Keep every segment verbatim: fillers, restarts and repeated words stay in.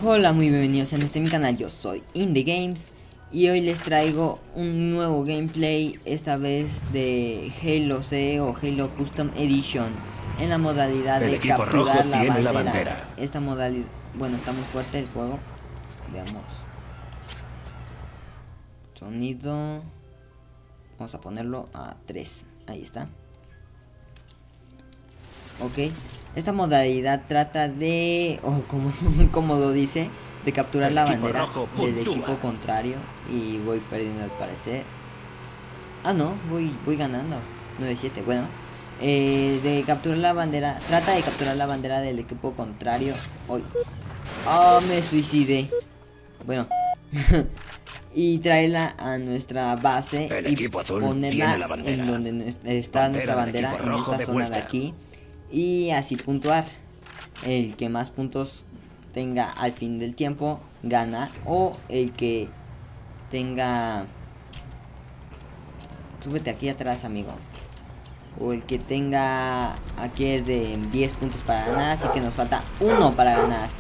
Hola, muy bienvenidos a este mi canal. Yo soy Indie Games y hoy les traigo un nuevo gameplay, esta vez de Halo C E o Halo Custom Edition, en la modalidad el de equipo capturar rojo la, tiene bandera. la bandera. Esta modalidad, bueno, está muy fuerte el juego. Veamos. Sonido. Vamos a ponerlo a tres. Ahí está. Ok. Esta modalidad trata de, o oh, como, como lo dice, de capturar el la bandera del puntúa. equipo contrario. Y voy perdiendo al parecer. Ah, no, voy, voy ganando. nueve siete, bueno. Eh, de capturar la bandera. Trata de capturar la bandera del equipo contrario. Hoy. Ah, me suicidé. Bueno. Y traerla a nuestra base el y equipo azul ponerla la en donde está bandera nuestra bandera, en esta de zona de aquí. Y así puntuar. El que más puntos tenga al fin del tiempo gana. O el que tenga... Súbete aquí atrás, amigo. O el que tenga... Aquí es de diez puntos para ganar. Así que nos falta uno para ganar.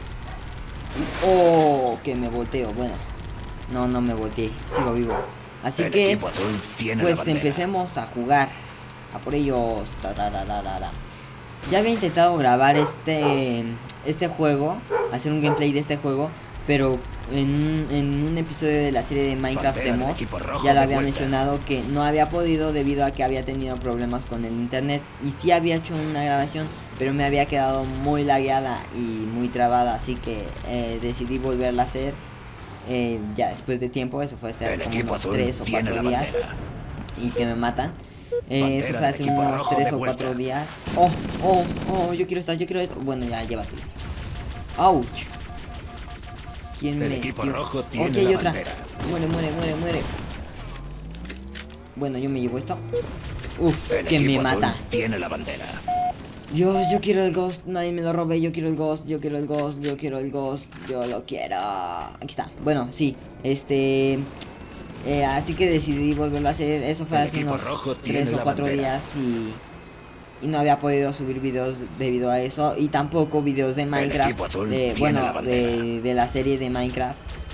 Oh, que me volteo. Bueno, no, no me volteé. Sigo vivo. Así el que pues empecemos a jugar. A por ellos. Tarararara. Ya había intentado grabar este este juego, hacer un gameplay de este juego, pero en, en un episodio de la serie de Minecraft Demos ya lo había mencionado que no había podido debido a que había tenido problemas con el internet. Y sí había hecho una grabación, pero me había quedado muy lagueada y muy trabada, así que eh, decidí volverla a hacer eh, ya después de tiempo. Eso fue hace como unos tres o cuatro días y que me matan. Eh, eso fue hace unos tres o cuatro días. Oh, oh, oh, yo quiero estar, yo quiero esto. Bueno, ya, llévate. Ouch. ¿Quién me dio? Ok, hay otra. Muere, muere, muere, muere. Bueno, yo me llevo esto. Uf, que me mata. Tiene la bandera. Dios, yo quiero el Ghost, nadie me lo robe. Yo quiero el Ghost, yo quiero el Ghost, yo quiero el Ghost, yo lo quiero. Aquí está. Bueno, sí, este... Eh, así que decidí volverlo a hacer. Eso fue hace unos tres o cuatro días y, y no había podido subir videos debido a eso. Y tampoco videos de Minecraft, de, bueno, de, de la serie de Minecraft,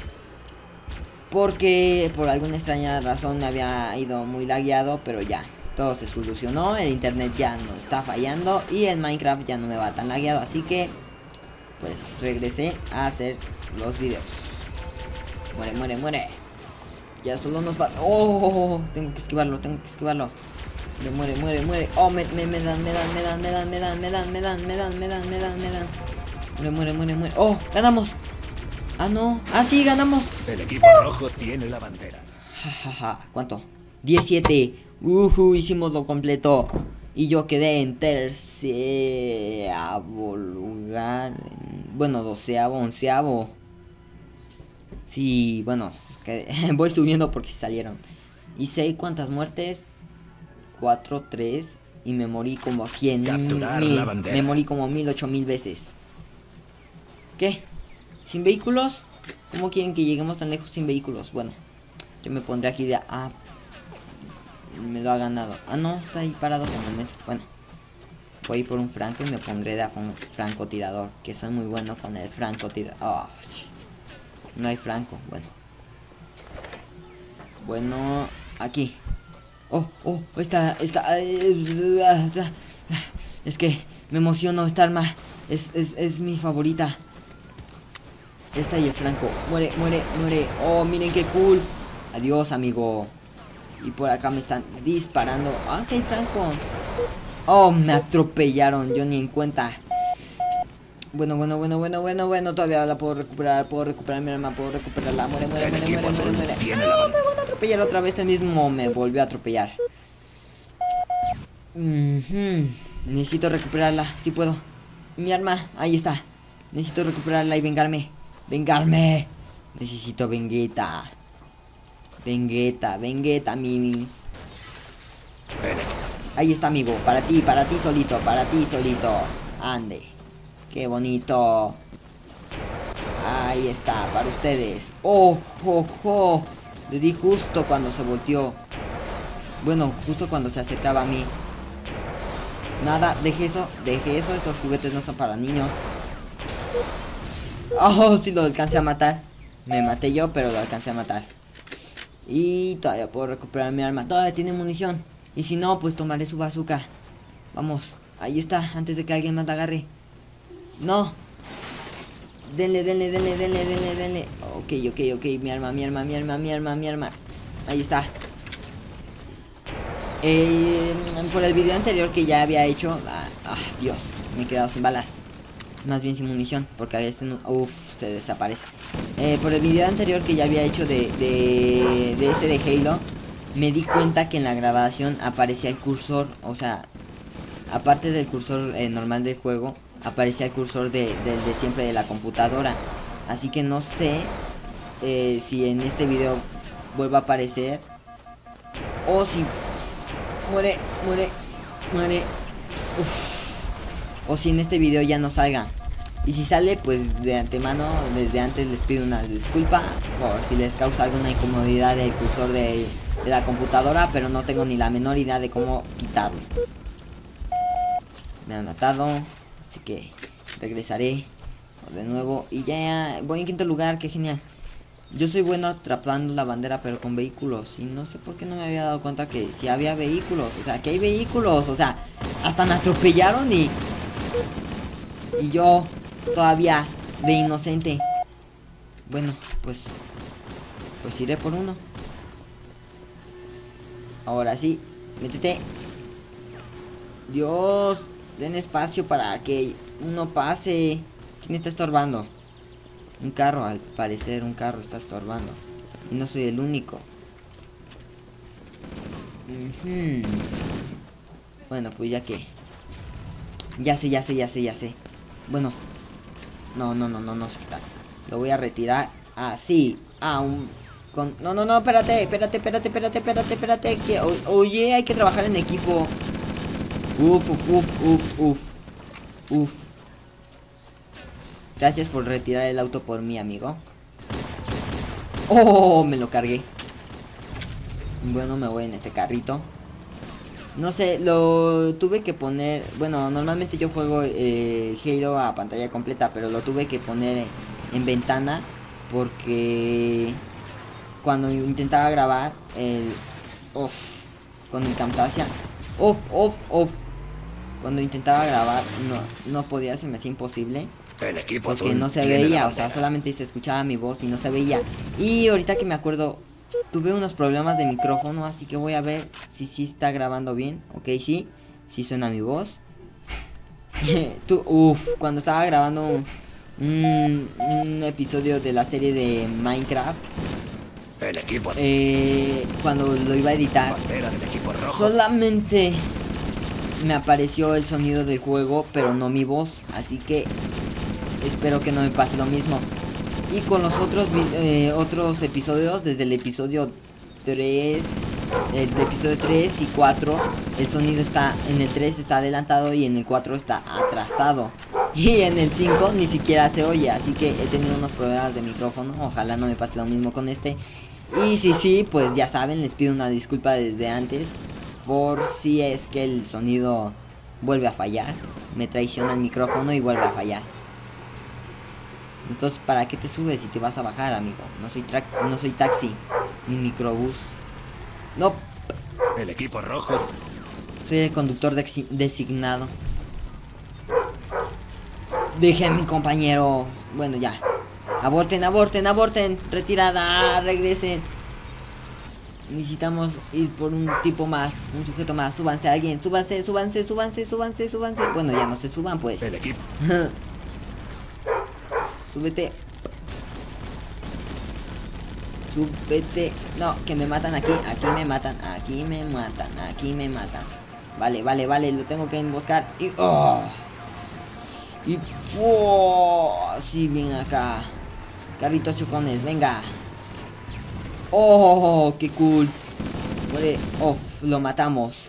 porque por alguna extraña razón me había ido muy lagueado. Pero ya, todo se solucionó. El internet ya no está fallando y el Minecraft ya no me va tan lagueado. Así que pues regresé a hacer los videos. Muere, muere, muere. Ya solo nos va... Oh, tengo que esquivarlo, tengo que esquivarlo. Me muere, muere, muere. Oh, me, me, me dan, me dan, me dan, me dan, me dan, me dan, me dan, me dan, me dan, me dan, me dan. Muere, muere, muere, muere. Oh, ganamos. Ah, no. Ah, sí, ganamos. El equipo rojo tiene la bandera. Jajaja, ja, ja. ¿Cuánto? diecisiete. Uhu, hicimos lo completo. Y yo quedé en terceavo lugar. Bueno, doceavo, onceavo. Sí, bueno, que voy subiendo porque salieron. Y sé cuántas muertes. Cuatro, tres. Y me morí como cien mil. Me morí como mil, ocho mil veces. ¿Qué? ¿Sin vehículos? ¿Cómo quieren que lleguemos tan lejos sin vehículos? Bueno, yo me pondré aquí de... Ah, me lo ha ganado. Ah, no, está ahí parado como un mes. Bueno, voy a ir por un franco y me pondré de francotirador, que soy muy bueno con el francotirador. Oh, no hay franco, bueno. Bueno, aquí. Oh, oh, esta, esta, esta. Es que me emociono, esta arma es, es, es mi favorita. Esta y el franco. Muere, muere, muere. Oh, miren qué cool. Adiós, amigo. Y por acá me están disparando. Ah, sí hay franco. Oh, me atropellaron, yo ni en cuenta. Bueno, bueno, bueno, bueno, bueno, bueno, todavía la puedo recuperar, puedo recuperar mi arma, puedo recuperarla. Muere, muere, muere, muere, muere, muere. ¡Ah, me van a atropellar otra vez! El mismo me volvió a atropellar. Mm-hmm. Necesito recuperarla, si puedo. Mi arma, ahí está. Necesito recuperarla y vengarme. ¡Vengarme! Necesito vengueta. Vengueta, vengueta, Mimi. Ahí está, amigo, para ti, para ti solito, para ti solito. Ande. ¡Qué bonito! Ahí está, para ustedes. ¡Oh, oh, oh! Le di justo cuando se volteó. Bueno, justo cuando se acercaba a mí. Nada, deje eso, deje eso. Estos juguetes no son para niños. Oh, sí lo alcancé a matar. Me maté yo, pero lo alcancé a matar. Y todavía puedo recuperar mi arma. Todavía tiene munición. Y si no, pues tomaré su bazooka. Vamos, ahí está, antes de que alguien más la agarre. No. Denle, denle, denle, denle, denle, denle. Ok, ok, ok, mi arma, mi arma, mi arma, mi arma, mi arma. Ahí está. Eh, por el video anterior que ya había hecho. Ah, ah, Dios, me he quedado sin balas. Más bien sin munición, porque este no, uff, se desaparece. Eh, por el video anterior que ya había hecho de, de, de este de Halo, me di cuenta que en la grabación aparecía el cursor, o sea, aparte del cursor eh, normal del juego, aparecía el cursor de, de, de siempre de la computadora. Así que no sé eh, si en este video vuelva a aparecer o si muere, muere, muere. Uff. O si en este video ya no salga. Y si sale, pues de antemano, desde antes les pido una disculpa por si les causa alguna incomodidad el cursor de, de la computadora, pero no tengo ni la menor idea de cómo quitarlo. Me han matado, así que regresaré de nuevo. Y ya voy en quinto lugar, qué genial. Yo soy bueno atrapando la bandera, pero con vehículos. Y no sé por qué no me había dado cuenta que si había vehículos. O sea, que hay vehículos. O sea, hasta me atropellaron y... Y yo todavía de inocente. Bueno, pues Pues iré por uno. Ahora sí, métete. Dios, den espacio para que uno pase. ¿Quién está estorbando? Un carro, al parecer un carro está estorbando. Y no soy el único. Uh-huh. Bueno, pues ya que Ya sé, ya sé, ya sé, ya sé. Bueno. No, no, no, no, no sé qué tal. Lo voy a retirar así. Ah, un... Con... No, no, no, espérate, espérate, espérate, espérate, espérate, espérate. Que... O... Oye, hay que trabajar en equipo. Uf, uf, uf, uf, uf. Uf. Gracias por retirar el auto por mí, amigo. Oh, me lo cargué. Bueno, me voy en este carrito. No sé, lo tuve que poner... Bueno, normalmente yo juego eh, Halo a pantalla completa, pero lo tuve que poner en ventana porque cuando intentaba grabar el... Off, con mi Camtasia. Off, off, off. Cuando intentaba grabar no, no podía, se me hacía imposible. El equipo porque azul no se tiene veía, la o sea, bandera. solamente se escuchaba mi voz y no se veía. Y ahorita que me acuerdo... Tuve unos problemas de micrófono, así que voy a ver si sí está grabando bien. Ok, sí, sí suena mi voz. Tú, uf, cuando estaba grabando un, un, un episodio de la serie de Minecraft, El equipo azul. eh, cuando lo iba a editar, Bandera del equipo rojo. solamente me apareció el sonido del juego, pero no mi voz. Así que espero que no me pase lo mismo. Y con los otros eh, otros episodios, desde el episodio tres, el episodio tres y cuatro, el sonido está, en el tres está adelantado y en el cuatro está atrasado. Y en el cinco ni siquiera se oye, así que he tenido unos problemas de micrófono, ojalá no me pase lo mismo con este. Y si sí, pues ya saben, les pido una disculpa desde antes por si es que el sonido vuelve a fallar, me traiciona el micrófono y vuelve a fallar. Entonces, ¿para qué te subes si te vas a bajar, amigo? No soy tra no soy taxi, ni microbús. No. El equipo rojo. Soy el conductor de designado. Deje a mi compañero. Bueno, ya. Aborten, aborten, aborten. Retirada, regresen. Necesitamos ir por un tipo más, un sujeto más. Súbanse a alguien, súbanse, súbanse, súbanse, súbanse, súbanse. Bueno, ya no se suban, pues. El equipo. Súbete. Súbete. No, que me matan aquí. Aquí me matan. Aquí me matan. Aquí me matan. Vale, vale, vale. Lo tengo que emboscar. Y... Oh, y... Oh, sí, bien acá. Carritos chocones. Venga. Oh, qué cool. Muere. Off. Lo matamos.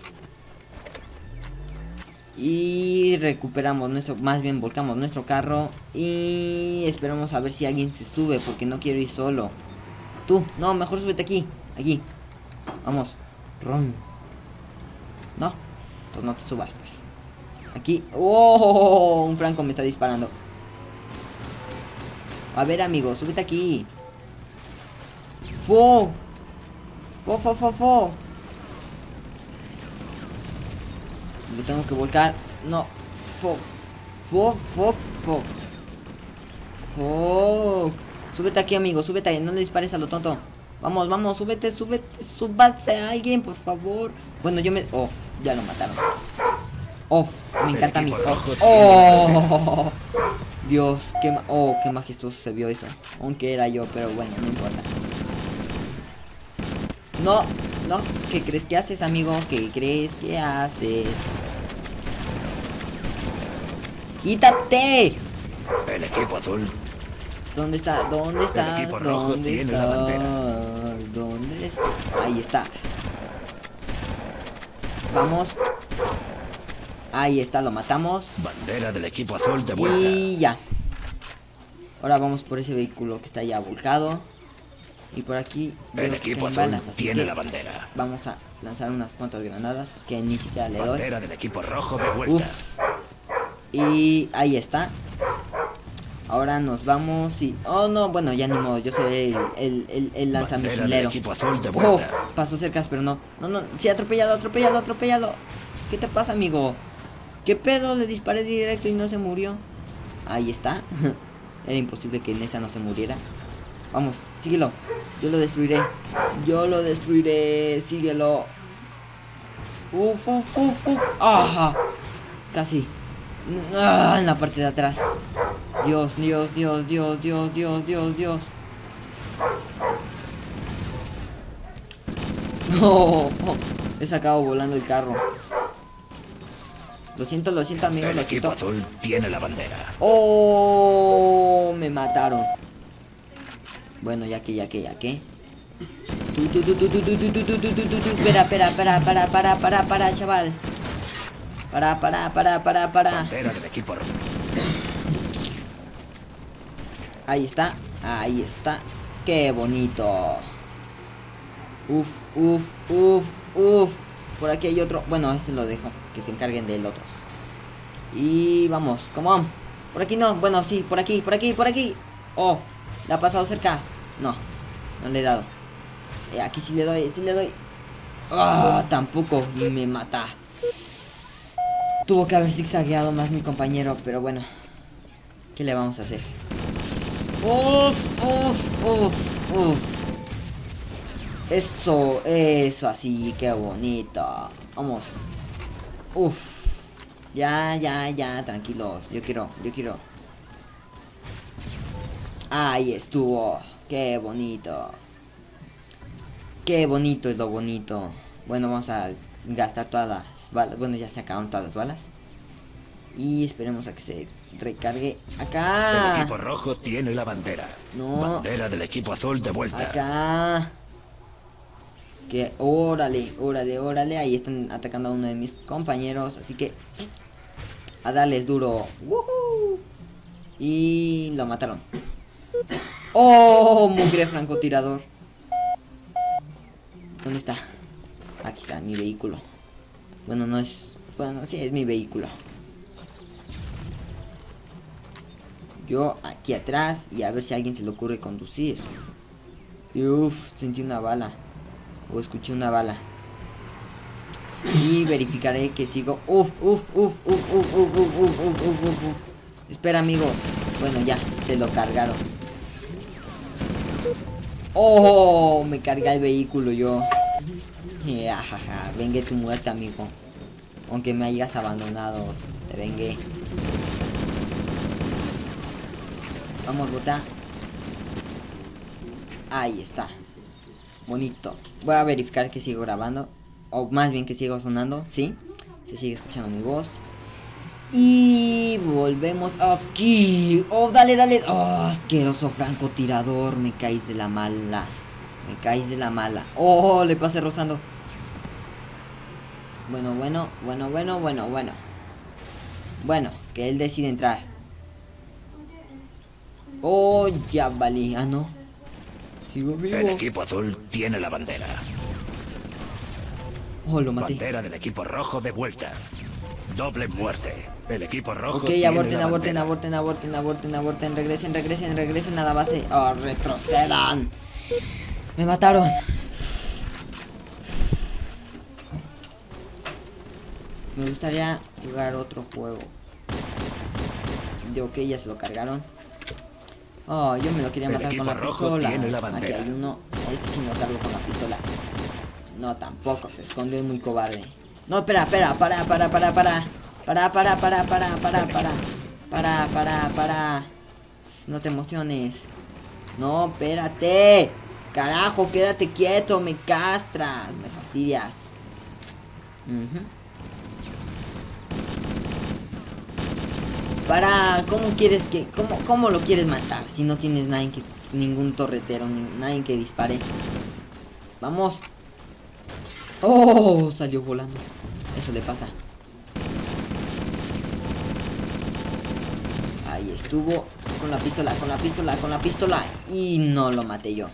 Y recuperamos nuestro, más bien volcamos nuestro carro. Y esperamos a ver si alguien se sube, porque no quiero ir solo. Tú, no, mejor súbete aquí. Aquí. Vamos. Ron. No, pues no te subas, pues. Aquí. Oh, un franco me está disparando. A ver, amigo, súbete aquí. ¡Fo! ¡Fo, fo, fo, fo! Lo tengo que volcar. No. ¡Fo! ¡Fo, fo, fo! ¡Fo! Súbete aquí, amigo, súbete ahí. No le dispares a lo tonto. Vamos, vamos, súbete, súbete. Súbase a alguien, por favor. Bueno, yo me... ¡Oh! Ya lo mataron. ¡Oh! Me encanta mi... ¡Oh! ¡Oh! Dios, qué, ma oh, qué majestuoso se vio eso. Aunque era yo, pero bueno, no importa. No, no, ¿qué crees que haces, amigo? ¿Qué crees que haces? ¡Quítate! El equipo azul. ¿Dónde está? ¿Dónde estás? El equipo rojo ¿Dónde tiene la bandera. estás? ¿Dónde está? Ahí está. Vamos. Ahí está, lo matamos. Bandera del equipo azul de vuelta. Y ya. Ahora vamos por ese vehículo que está ya volcado. Y por aquí El veo que equipo caen azul balas, así tiene que la bandera. vamos a lanzar unas cuantas granadas que ni siquiera le doy. Bandera del equipo rojo de vuelta. Uf. Y ahí está. Ahora nos vamos y... Oh, no, bueno, ya ni modo. Yo seré el, el, el, el lanzamisilero. Bandera del equipo azul de Oh, vuelta. pasó cerca, pero no. No, no, sí, atropellado, atropellado, atropellado. ¿Qué te pasa, amigo? ¿Qué pedo? Le disparé directo y no se murió. Ahí está. Era imposible que en esa no se muriera. Vamos, síguelo. Yo lo destruiré. Yo lo destruiré. Síguelo. Uf, uf, uf, uf. Ajá. Casi. Ah, en la parte de atrás. Dios, Dios, Dios, Dios, Dios, Dios, Dios, Dios. No. He sacado volando el carro. Lo siento, lo siento, amigo, El lo equipo siento. azul tiene la bandera. Oh, me mataron. Bueno, ya que, ya que, ya que. Tu, tu, tu, tu, tu, tu, tu, tu, tu, tu, tu, tu. Espera, espera, para, para, para, para, para, chaval. Para, para, para, para, para. Bandera del equipo rojo. Ahí está, ahí está. Qué bonito. Uf, uf, uf, uf. Por aquí hay otro. Bueno, ese lo dejo. Que se encarguen del otro. Y vamos, come on. Por aquí no, bueno, sí, por aquí, por aquí, por aquí. Off. ¿Le ha pasado cerca? No, no le he dado. Eh, aquí sí le doy, sí le doy. Ah, tampoco. Y me mata. Tuvo que haber zigzagueado más mi compañero, pero bueno. ¿Qué le vamos a hacer? Uf, uf, uf, uf. Eso, eso así, qué bonito. Vamos. Uf. Ya, ya, ya, tranquilos. Yo quiero, yo quiero. Ahí estuvo. Qué bonito. Qué bonito es lo bonito. Bueno, vamos a gastar todas las balas. Bueno, ya se acabaron todas las balas. Y esperemos a que se recargue. Acá. El equipo rojo tiene la bandera. No. Bandera del equipo azul de vuelta. Acá. Que órale, órale, órale. Ahí están atacando a uno de mis compañeros. Así que a darles duro. ¡Woohoo! Y lo mataron. ¡Oh! Mugre francotirador. ¿Dónde está? Aquí está mi vehículo. Bueno, no es... Bueno, sí, es mi vehículo. Yo aquí atrás. Y a ver si a alguien se le ocurre conducir. Y uff, sentí una bala. O escuché una bala. Y verificaré que sigo. Uf, uf, uf, uf, uf, uf, uf, uf, uf, uf, uf, uf. Espera, amigo. Bueno, ya, se lo cargaron. Oh, me carga el vehículo yo. Ajaja, vengue tu muerte, amigo. Aunque me hayas abandonado, te vengué. Vamos, bota. Ahí está. Bonito. Voy a verificar que sigo grabando. O más bien que sigo sonando. Sí. Se sigue escuchando mi voz. Y volvemos aquí. Oh, dale, dale. Oh, asqueroso francotirador. Me caís de la mala. Me caís de la mala. Oh, le pasé rozando. Bueno, bueno, bueno, bueno, bueno, bueno. Bueno, que él decide entrar. Oh, ya valí. Ah, no. Sigo vivo. El equipo azul tiene la bandera. Oh, lo maté. Bandera del equipo rojo de vuelta. Doble muerte. El equipo rojo. Ok, tiene aborten, la aborten, bandera. aborten, aborten, aborten, aborten. Regresen, regresen, regresen a la base. Oh, retrocedan. Me mataron. Me gustaría jugar otro juego. De ok, ya se lo cargaron. Oh, yo me lo quería El matar con equipo la rojo pistola. tiene la Aquí bandera. hay uno. A este sí me lo cargo con la pistola. No, tampoco. Se escondió, es muy cobarde. No, espera, espera, para, para, para, para. Para, para, para, para, para, para. Para, para, para. No te emociones. No, espérate. Carajo, quédate quieto, me castras. Me fastidias. Ujú. Para, ¿cómo quieres que, cómo, cómo lo quieres matar si no tienes nadie que, ningún torretero, ni, nadie que dispare? Vamos. Oh, salió volando. Eso le pasa. Ahí estuvo con la pistola, con la pistola, con la pistola y no lo maté yo.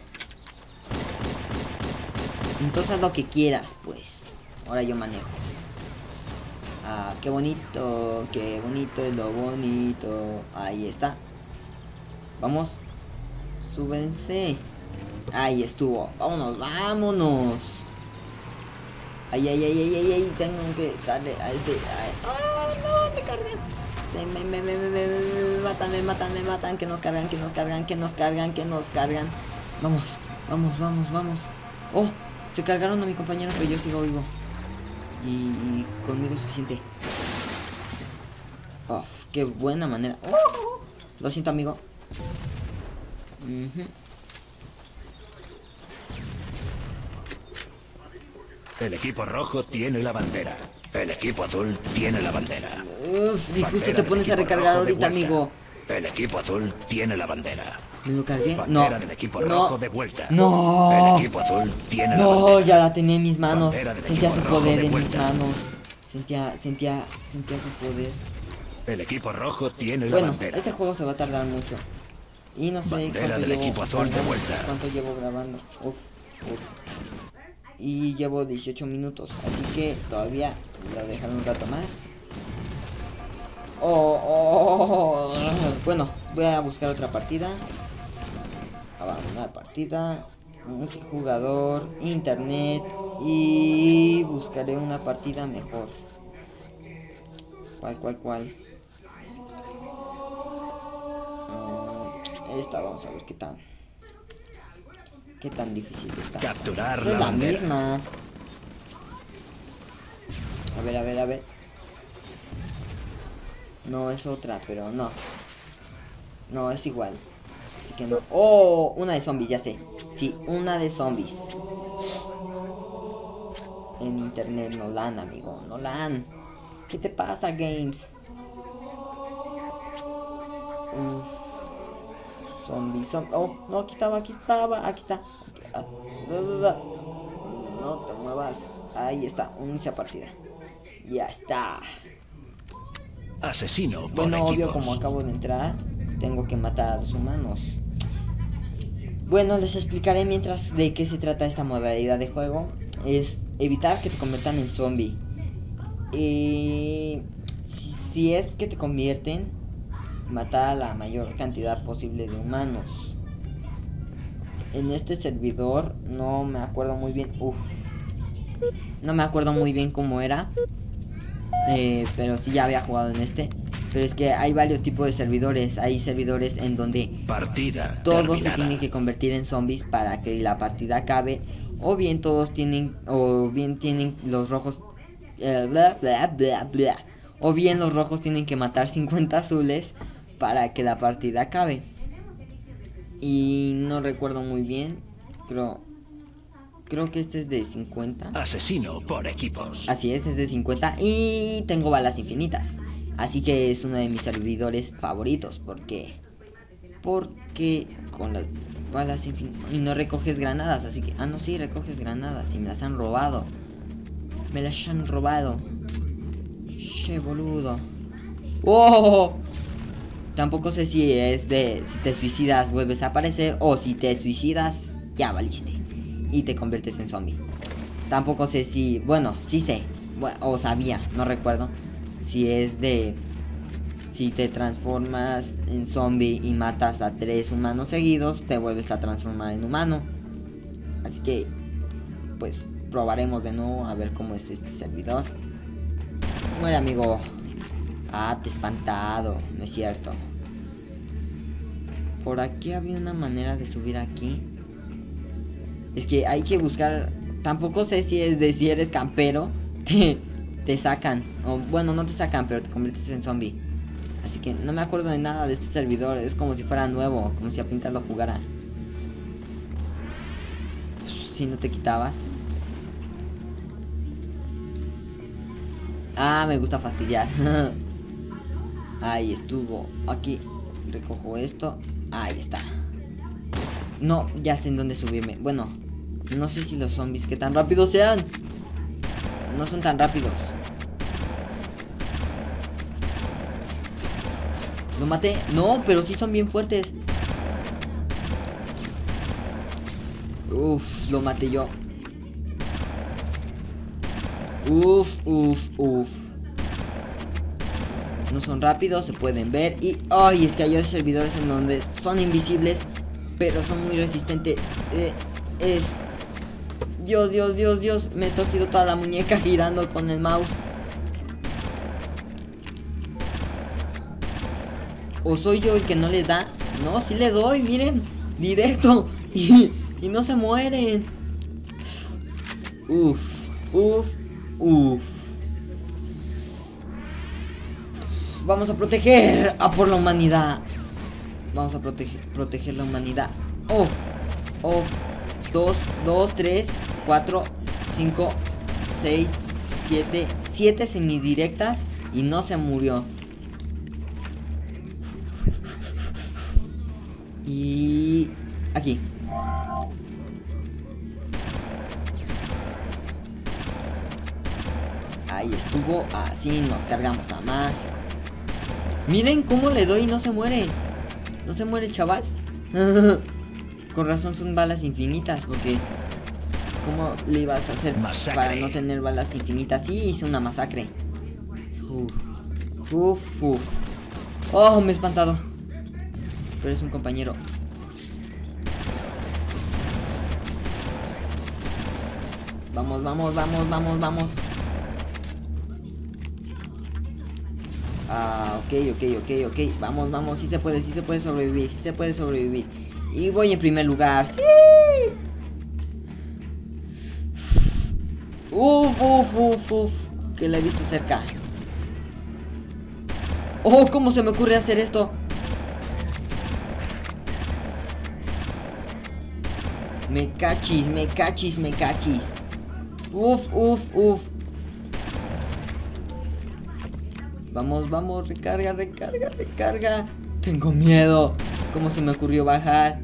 Entonces haz lo que quieras, pues. Ahora yo manejo. Ah, qué bonito, qué bonito es lo bonito. Ahí está. Vamos. Súbense. Ahí estuvo. Vámonos, vámonos. Ay, ay, ay, ay, ay, ay. Tengo que darle a este. ¡Ah, no! Me cargan. Se me, me, me, me, me, me, me matan, me matan, me matan. Que nos cargan, que nos cargan, que nos cargan, que nos cargan. Vamos, vamos, vamos, vamos. Oh, se cargaron a mi compañero, pero yo sigo vivo. Y, y conmigo es suficiente. Uf, qué buena manera. Oh, lo siento, amigo. Uh-huh. El equipo rojo tiene la bandera. El equipo azul tiene la bandera. Uf, y justo Bandera te del pones a equipo recargar rojo de ahorita, vuelta. amigo. El equipo azul tiene la bandera. ¿Me lo cargué? Bandera No. del equipo No. rojo de vuelta. No. El equipo azul tiene la No, bandera. ya la tenía en mis manos. Bandera del Sentía su equipo rojo poder de en mis vuelta. manos. Sentía, sentía, sentía su poder. El equipo rojo tiene la Bueno, bandera. este juego se va a tardar mucho. Y no sé Bandera cuánto del llevo equipo azul de grabando, vuelta. cuánto llevo grabando. Uf, uf. Y llevo dieciocho minutos, así que todavía voy a dejar un rato más. Oh, oh, oh. Bueno, voy a buscar otra partida. Abandonar partida. Multijugador, internet. Y buscaré una partida mejor. ¿Cuál, cuál, cuál? Esta, vamos a ver qué tan qué tan difícil está. Capturar Pero la es la bandera. misma. A ver, a ver, a ver. No, es otra, pero no. No, es igual. Así que no. Oh, una de zombies, ya sé. Sí, una de zombies. En internet, Nolan, amigo. Nolan. ¿Qué te pasa, Games? Uf. Zombie, zombie. Oh, no, aquí estaba, aquí estaba, aquí está. Aquí, ah, da, da, da. No te muevas. Ahí está, inicia partida. Ya está. Asesino por Bueno, obvio, equipos. como acabo de entrar, tengo que matar a los humanos. Bueno, les explicaré mientras de qué se trata esta modalidad de juego. Es evitar que te conviertan en zombie. Y si, si es que te convierten, matar a la mayor cantidad posible de humanos. En este servidor no me acuerdo muy bien. Uf, no me acuerdo muy bien cómo era. Eh, pero sí ya había jugado en este. Pero es que hay varios tipos de servidores. Hay servidores en donde Partida todos terminada. se tienen que convertir en zombies para que la partida acabe. O bien todos tienen, o bien tienen los rojos, eh, bla, bla, bla, bla. O bien los rojos tienen que matar cincuenta azules para que la partida acabe. Y no recuerdo muy bien. Creo, creo que este es de cincuenta. Asesino por equipos. Así es, es de cincuenta y tengo balas infinitas. Así que es uno de mis servidores favoritos. Porque Porque con las balas infinitas. Y no recoges granadas, así que... Ah, no, sí, recoges granadas y me las han robado. Me las han robado. Che, boludo. ¡Oh! Tampoco sé si es de... Si te suicidas vuelves a aparecer. O si te suicidas ya valiste y te conviertes en zombie. Tampoco sé si... Bueno, sí sé. Bueno, o sabía, no recuerdo. si es de... Si te transformas en zombie y matas a tres humanos seguidos, te vuelves a transformar en humano. Así que, pues, probaremos de nuevo a ver cómo es este servidor. Muere, amigo. Ah, te he espantado. No es cierto. Por aquí había una manera de subir aquí. Es que hay que buscar... Tampoco sé si es de si eres campero. Te, te sacan. O bueno, no te sacan, pero te conviertes en zombie. Así que no me acuerdo de nada de este servidor. Es como si fuera nuevo. Como si apenas lo jugara. Si no te quitabas. Ah, me gusta fastidiar. Ahí estuvo. Aquí recojo esto. Ahí está. No, ya sé en dónde subirme. Bueno, no sé si los zombies que tan rápidos sean. No son tan rápidos. ¿Lo maté? No, pero sí son bien fuertes. Uf, lo maté yo. Uf, uf, uf. No son rápidos, se pueden ver. Y, ay, es que hay servidores en donde son invisibles, pero son muy resistentes. eh, Es... Dios, Dios, Dios, Dios. Me he torcido toda la muñeca girando con el mouse. ¿O soy yo el que no les da? No, sí le doy, miren. Directo. Y, y no se mueren. Uf, uf, uf. Vamos a proteger a por la humanidad. Vamos a proteger, proteger la humanidad. Off, off. Dos, dos, tres, cuatro, cinco, seis, siete. Siete semidirectas y no se murió. Y... aquí. Ahí estuvo. Así nos cargamos a más. Miren cómo le doy y no se muere. No se muere el chaval. Con razón son balas infinitas. Porque ¿cómo le ibas a hacer masacre para no tener balas infinitas? Sí, hice una masacre. Uf, uf, uf. Oh, me he espantado. Pero es un compañero. Vamos, vamos, vamos, vamos, vamos. Ah, ok, ok, ok, ok. Vamos, vamos, sí se puede, sí se puede sobrevivir, sí se puede sobrevivir. Y voy en primer lugar. ¡Sí! Uf, uf, uf, uf. Que la he visto cerca. Oh, ¿cómo se me ocurre hacer esto? Me cachis, me cachis, me cachis. Uf, uf, uf. Vamos, vamos, recarga, recarga, recarga. Tengo miedo. ¿Cómo se me ocurrió bajar?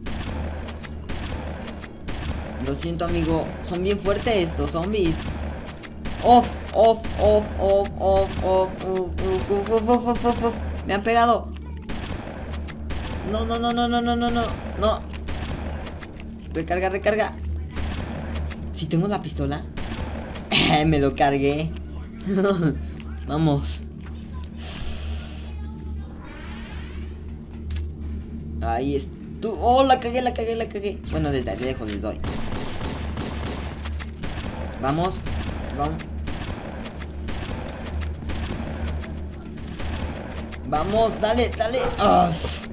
Lo siento, amigo. Son bien fuertes los zombies. Off, off, off, off, off, off, off, off, off, off, off, off, off, off. Me han pegado. No, no, no, no, no, no, no, no. No. Recarga, recarga. Si tengo la pistola. Me lo cargué. Vamos. Ahí es tú. Oh, la cagué, la cagué, la cagué. Bueno, desde lejos les doy. Vamos. Vamos. Vamos, dale, dale. Oh.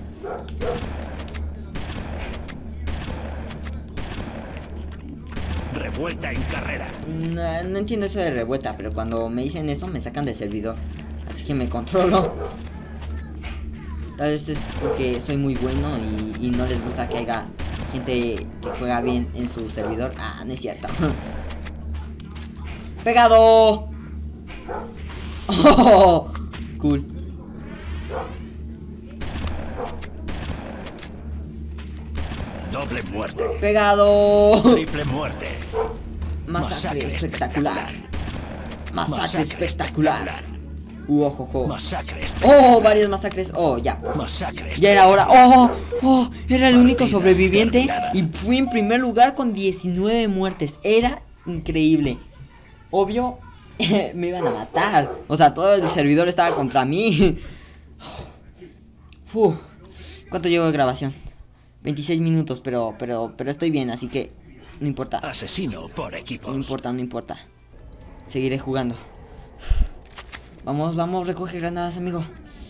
Revuelta en carrera. No, no entiendo eso de revuelta, pero cuando me dicen eso me sacan del servidor. Así que me controlo. Tal vez es porque soy muy bueno y, y no les gusta que haya gente que juega bien en su servidor. Ah, no es cierto. ¡Pegado! Oh, cool. Doble muerte. ¡Pegado! Triple muerte. Masacre, Masacre espectacular. espectacular. Masacre, Masacre espectacular. espectacular. Uh, ojo, ojo. Masacre espectacular. Oh, varias masacres. Oh, ya. Masacre ya era hora. Oh, oh, era el único sobreviviente. Y fui en primer lugar con diecinueve muertes. Era increíble. Obvio, Me iban a matar. O sea, todo el servidor estaba contra mí. Uf. ¿Cuánto llevo de grabación? veintiséis minutos, pero, pero, pero estoy bien, así que no importa. Asesino por equipos. No importa, no importa. Seguiré jugando. Vamos, vamos, recoge granadas, amigo.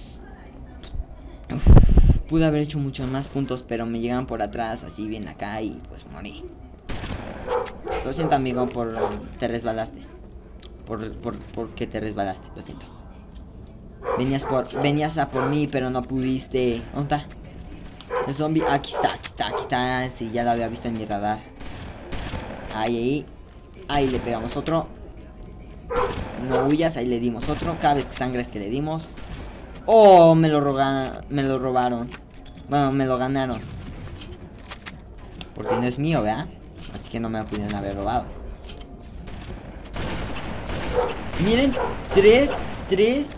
Uf. Pude haber hecho muchos más puntos, pero me llegaron por atrás, así bien acá y pues morí. Lo siento, amigo, por te resbalaste. Por, por, por que te resbalaste, lo siento. Venías por, venías a por mí, pero no pudiste. ¿Dónde está? El zombie, aquí está, aquí está, aquí está. Sí, ya lo había visto en mi radar. Ahí, ahí. Ahí le pegamos otro. No huyas, ahí le dimos otro. Cada vez que sangra es que le dimos. Oh, me lo rogaron, me lo robaron. Bueno, me lo ganaron. Porque no es mío, ¿verdad? Así que no me lo pudieron haber robado. Miren, tres, tres.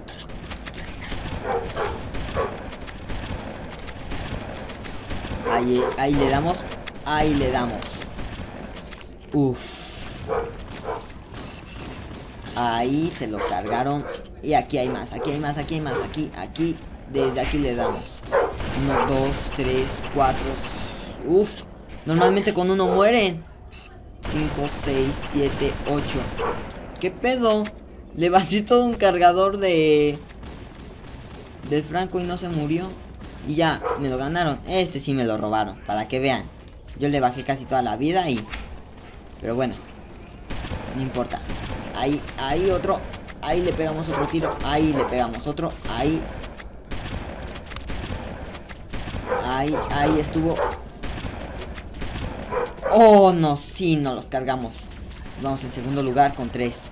Ahí, ahí le damos. Ahí le damos. Uff. Ahí se lo cargaron. Y aquí hay más, aquí hay más, aquí hay más. Aquí, aquí, desde aquí le damos. Uno, dos, tres, cuatro. Uff. Normalmente con uno mueren. Cinco, seis, siete, ocho. ¿Qué pedo? Le vacié todo un cargador de... del Franco y no se murió. Y ya, me lo ganaron. Este sí me lo robaron, para que vean. Yo le bajé casi toda la vida y... pero bueno, no importa. Ahí, ahí otro. Ahí le pegamos otro tiro. Ahí le pegamos otro. Ahí. Ahí, ahí estuvo. Oh, no, sí, no los cargamos. Vamos en segundo lugar con tres.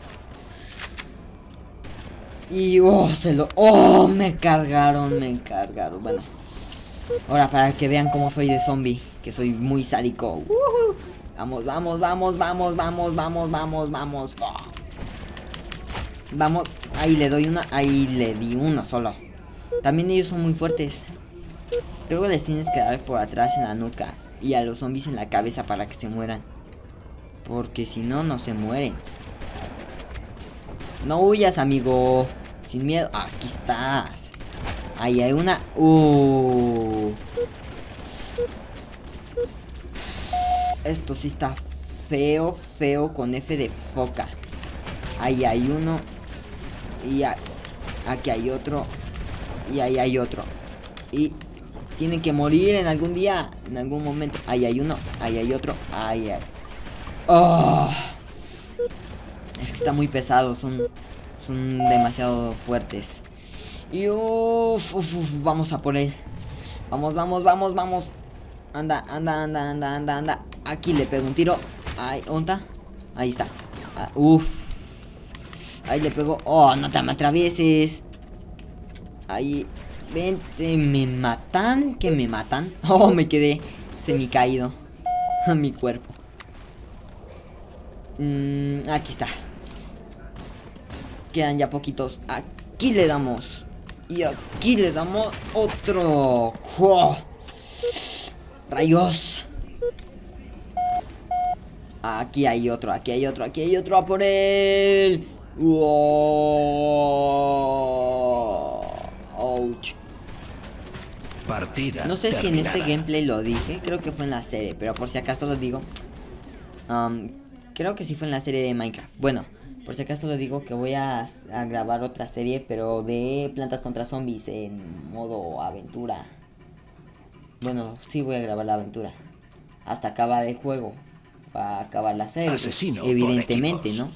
Y, oh, se lo... oh, me cargaron, me cargaron. Bueno, ahora para que vean cómo soy de zombie, que soy muy sádico. Uh-huh. Vamos, vamos, vamos, vamos, vamos, vamos, vamos, vamos. Oh. Vamos, ahí le doy una, ahí le di uno solo. También ellos son muy fuertes. Creo que les tienes que dar por atrás en la nuca y a los zombies en la cabeza para que se mueran. Porque si no, no se mueren. No huyas, amigo. Sin miedo. Aquí estás. Ahí hay una. Uh. Esto sí está feo, feo con F de foca. Ahí hay uno. Y a... aquí hay otro. Y ahí hay otro. Y tienen que morir en algún día. En algún momento. Ahí hay uno. Ahí hay otro. Ahí hay. Oh. Es que está muy pesado. Son, son demasiado fuertes. Y uff, uf, uf, vamos a por él. Vamos, vamos, vamos, vamos. Anda, anda, anda, anda, anda, anda. Aquí le pego un tiro. Ahí, ¿dónde está? Ahí está. Ah, uff. Ahí le pego. Oh, no te me atravieses. Ahí. Vente, me matan. ¿Qué me matan? Oh, me quedé semicaído. A mi cuerpo. Mm, aquí está. Quedan ya poquitos. Aquí le damos. Y aquí le damos otro. ¡Oh! Rayos. Aquí hay otro, aquí hay otro, aquí hay otro. A por él. ¡Oh! Ouch. Partida no sé terminada. si en este gameplay lo dije. Creo que fue en la serie, pero por si acaso lo digo. um, Creo que sí fue en la serie de Minecraft. Bueno, por si acaso le digo que voy a, a grabar otra serie, pero de Plantas contra Zombies en modo aventura. Bueno, sí voy a grabar la aventura hasta acabar el juego, para acabar la serie. Asesino evidentemente, ¿no?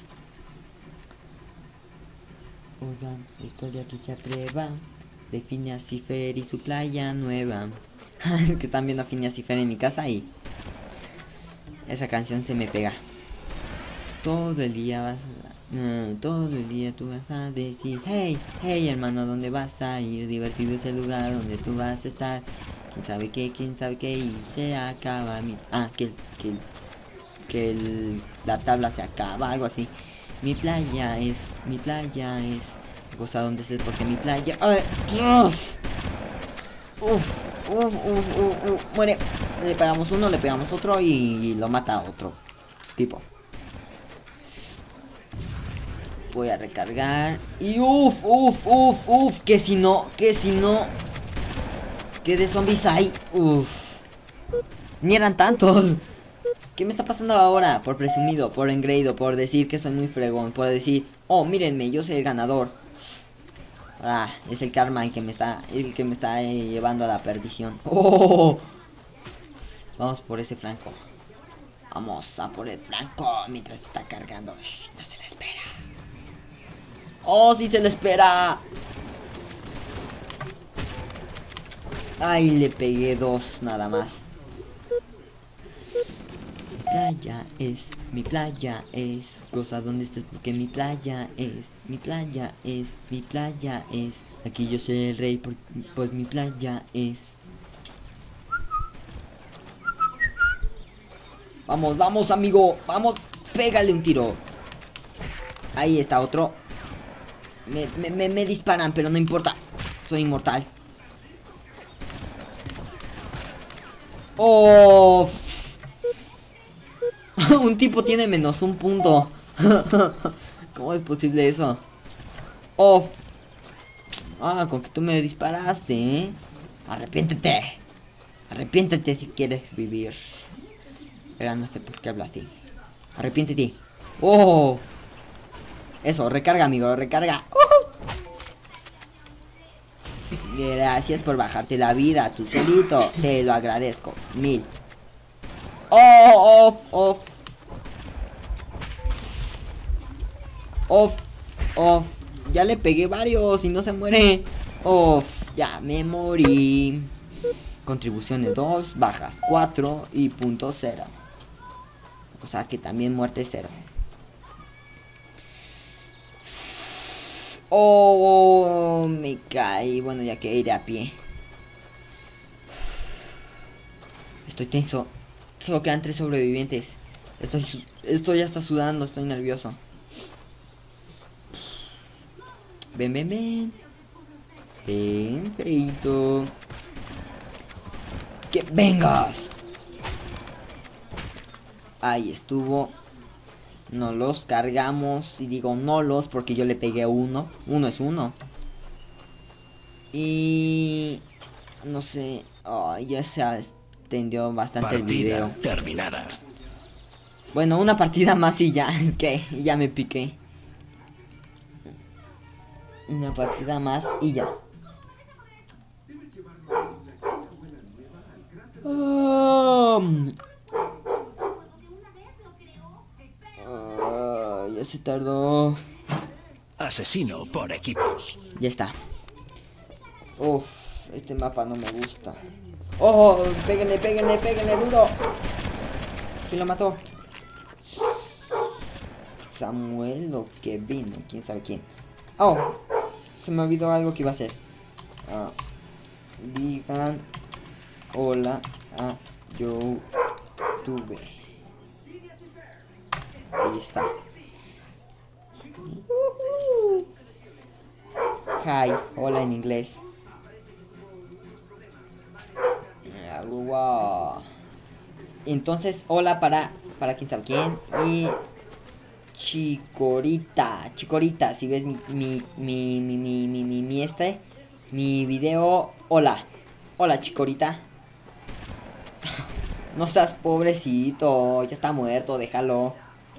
Oigan, historia que se atreva. De Phineas y Fer y su playa nueva. Que están viendo a Phineas y Fer en mi casa y esa canción se me pega. Todo el día vas a... Uh, todo el día tú vas a decir: hey, hey hermano, ¿dónde vas a ir? Divertido es el lugar donde tú vas a estar. Quién sabe qué, quién sabe qué. Y se acaba mi... Ah, que, que, que el, la tabla se acaba, algo así. Mi playa es... Mi playa es... Cosa donde ser porque mi playa... ¡Ay, Dios! Uf, uf, uf, uf, uf. Muere. Le pegamos uno, le pegamos otro y lo mata a otro tipo. Voy a recargar. Y uff, uff, uff, uff. Que si no, que si no. Que de zombies hay. Uff. Ni eran tantos. ¿Qué me está pasando ahora? Por presumido, por engreído, por decir que soy muy fregón, por decir, oh, mírenme, yo soy el ganador. Ah, es el karma el que me está, el que me está eh, llevando a la perdición. Oh. Vamos por ese Franco. Vamos a por el Franco mientras está cargando. Shh, no se le espera. Oh, sí se le espera. Ay, le pegué dos nada más. Mi playa es, mi playa es, goza donde estés porque mi playa es, mi playa es, mi playa es, aquí yo soy el rey, por, pues mi playa es. Vamos, vamos amigo, vamos, pégale un tiro. Ahí está otro. Me, me, me, me disparan, pero no importa, soy inmortal. Oh, un tipo tiene menos un punto. ¿Cómo es posible eso? Oh. Ah, con que tú me disparaste, ¿eh? Arrepiéntete. Arrepiéntete si quieres vivir. Pero no sé por qué hablo así. Arrepiéntete. Oh. Eso, recarga, amigo, recarga. Uh. Gracias por bajarte la vida, tú solito. Te lo agradezco. Mil. Oh, off, off. Off, off. Ya le pegué varios y no se muere. Off, ya me morí. Contribuciones dos, bajas cuatro y punto cero. O sea que también muerte cero. Oh, me caí. Bueno, ya que iré a pie. Estoy tenso. Solo quedan tres sobrevivientes. Estoy, estoy ya está sudando, estoy nervioso. Ven, ven, ven. Ven, feito. Que vengas. Ahí estuvo. No los cargamos. Y digo no los porque yo le pegué a uno. Uno es uno. Y... no sé. Oh, ya se extendió bastante Partida el video. terminada. Bueno, una partida más y ya. Es que ya me piqué. Una partida más y ya. Oh. Oh, ya se tardó. Asesino por equipos. Ya está. Uff, este mapa no me gusta. Oh, péguenle, péguenle, péguenle duro. ¿Quién lo mató? Samuel o Kevin, quién sabe quién. Oh, se me olvidó algo que iba a hacer. Ah, digan hola a YouTube. Ahí está. Uh-huh. Hi, hola en inglés. Wow. Entonces, hola para para quién sabe quién. Y Chicorita, Chicorita, si ves mi mi mi mi mi mi, mi, mi este mi video, hola. Hola, Chicorita. No seas pobrecito, ya está muerto, déjalo.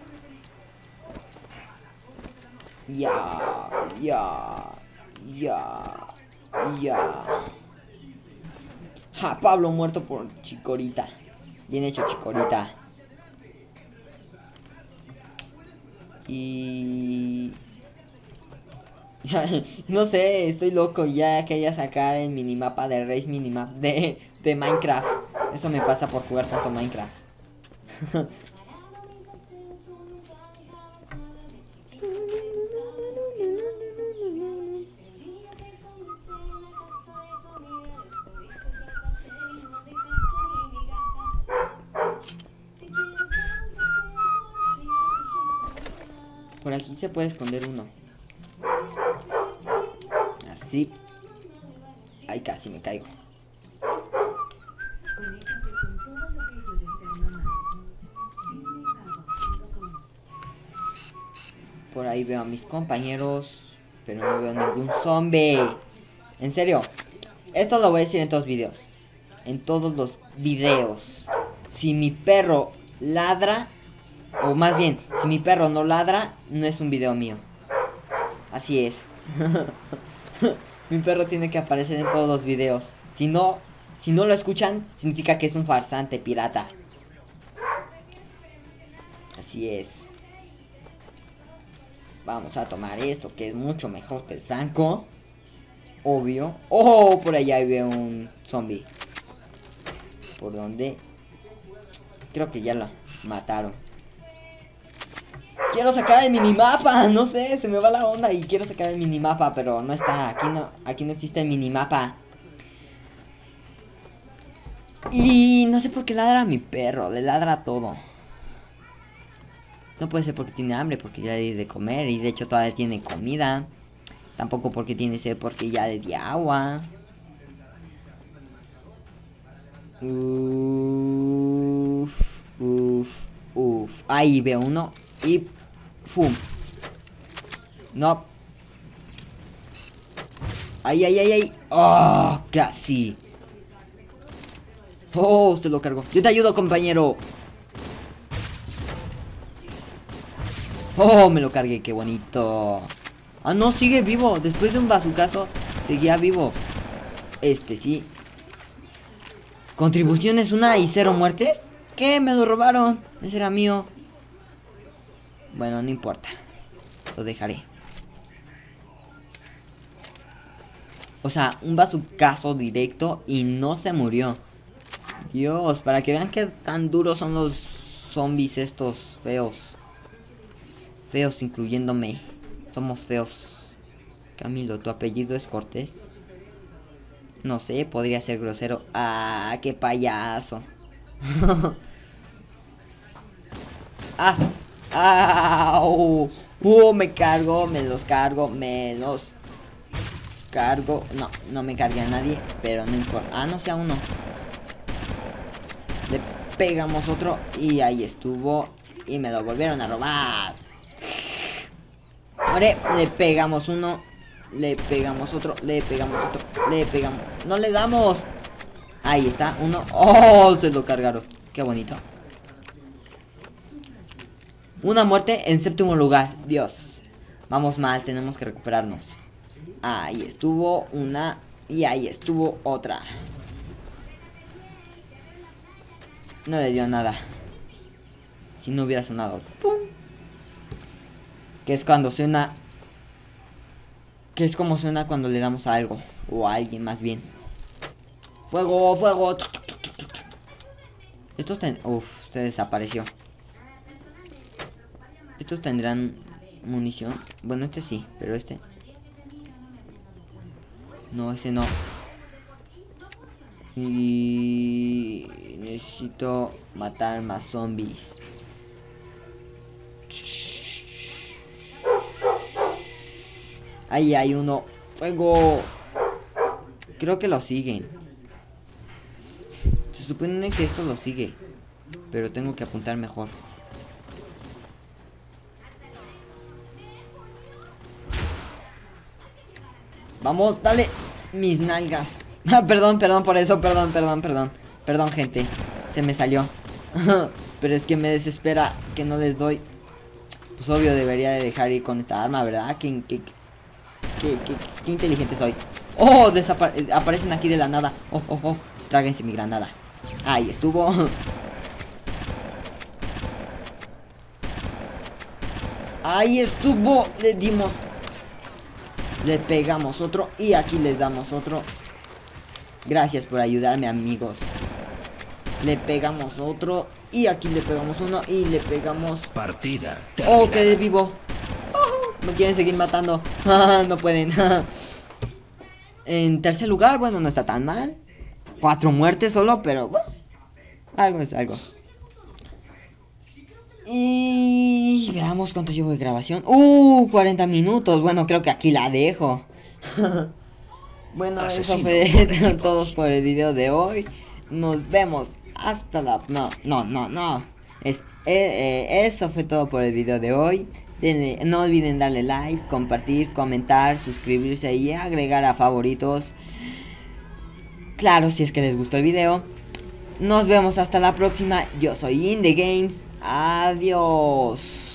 Ya, ya, ya, ya. Ja, Pablo muerto por Chicorita. Bien hecho, Chicorita. Y... no sé, estoy loco. Ya quería sacar el minimapa de Race Minimap de, de Minecraft. Eso me pasa por jugar tanto Minecraft. Por aquí se puede esconder uno. Así. Ay, casi me caigo. Por ahí veo a mis compañeros, pero no veo ningún zombie. En serio, esto lo voy a decir en todos los videos. En todos los videos. Si mi perro ladra, o más bien, si mi perro no ladra, no es un video mío. Así es. Mi perro tiene que aparecer en todos los videos. Si no, si no lo escuchan, significa que es un farsante pirata. Así es. Vamos a tomar esto, que es mucho mejor que el Franco. Obvio. Oh, por allá veo un zombie. ¿Por dónde? Creo que ya lo mataron. Quiero sacar el minimapa, no sé, se me va la onda y quiero sacar el minimapa, pero no está, aquí no, aquí no existe el minimapa. Y no sé por qué ladra a mi perro, le ladra a todo. No puede ser porque tiene hambre, porque ya le di de comer y de hecho todavía tiene comida. Tampoco porque tiene sed, porque ya le di agua. Uff, uff, uff. Ahí veo uno y ¡fum! No. ¡Ay, ay, ay, ay! ¡Oh! Casi. ¡Oh! Se lo cargó. Yo te ayudo, compañero. ¡Oh! Me lo cargué. ¡Qué bonito! Ah, no, sigue vivo. Después de un bazucazo, seguía vivo. Este sí. ¿Contribuciones una y cero muertes? ¿Qué? Me lo robaron. Ese era mío. Bueno, no importa. Lo dejaré. O sea, un bazucazo directo y no se murió. Dios, para que vean qué tan duros son los zombies estos feos. Feos incluyéndome. Somos feos. Camilo, ¿tu apellido es Cortés? No sé, podría ser grosero. Ah, qué payaso. Ah. ¡Au! ¡Uh! Me cargo, me los cargo, me los cargo. No, no me cargué a nadie, pero no importa. Ah, no sea uno. Le pegamos otro y ahí estuvo. Y me lo volvieron a robar. Muere, le pegamos uno. Le pegamos otro, le pegamos otro, le pegamos. ¡No le damos! Ahí está, uno. ¡Oh! Se lo cargaron. Qué bonito. Una muerte en séptimo lugar. Dios. Vamos mal, tenemos que recuperarnos. Ahí estuvo una. Y ahí estuvo otra. No le dio nada. Si no hubiera sonado ¡pum! Que es cuando suena. Que es como suena cuando le damos a algo. O a alguien más bien. Fuego, fuego. Estos ten... Uf, se desapareció. Estos tendrán munición. Bueno, este sí, pero este no, ese no. Y necesito matar más zombies. Ahí hay uno. Fuego. Creo que lo siguen. Se supone que esto lo sigue, pero tengo que apuntar mejor. Vamos, dale. Mis nalgas. Ah, perdón, perdón por eso, perdón, perdón, perdón. Perdón, gente. Se me salió. Pero es que me desespera que no les doy. Pues obvio debería de dejar ir con esta arma, ¿verdad? ¿Qué, qué, qué, qué, qué inteligente soy? ¡Oh! Aparecen aquí de la nada. ¡Oh, oh, oh! Tráguense mi granada. Ahí estuvo. Ahí estuvo. Le dimos. Le pegamos otro. Y aquí les damos otro. Gracias por ayudarme, amigos. Le pegamos otro. Y aquí le pegamos uno. Y le pegamos. Partida. Oh, quedé vivo. Oh, me quieren seguir matando. No pueden. En tercer lugar, bueno, no está tan mal. Cuatro muertes solo, pero bueno, algo es algo. Y veamos cuánto llevo de grabación. Uh, cuarenta minutos. Bueno, creo que aquí la dejo. Bueno, asesino, eso fue todos por el video de hoy. Nos vemos hasta la... No, no, no, no. Es, eh, eh, eso fue todo por el video de hoy. Denle, no olviden darle like, compartir, comentar, suscribirse y agregar a favoritos. Claro, si es que les gustó el video. Nos vemos hasta la próxima. Yo soy Indie Games. Adiós.